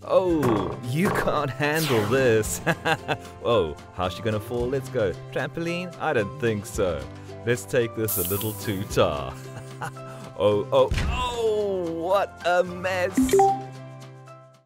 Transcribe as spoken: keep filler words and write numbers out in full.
Oh, you can't handle this. Oh, how's she gonna fall? Let's go. Trampoline? I don't think so. Let's take this a little too far. Oh, oh, oh, what a mess.